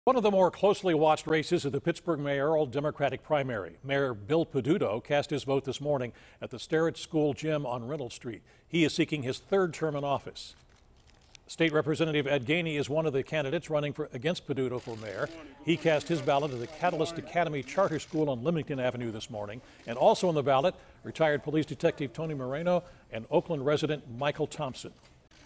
One of the more closely watched races of the Pittsburgh Mayoral Democratic primary. Mayor Bill Peduto cast his vote this morning at the Starrett School Gym on Reynolds Street. He is seeking his third term in office. State Representative Gainey is one of the candidates running against Peduto for mayor. He cast his ballot at the Catalyst Academy Charter School on Limington Avenue this morning. And also on the ballot, retired police detective Tony Moreno and Oakland resident Michael Thompson.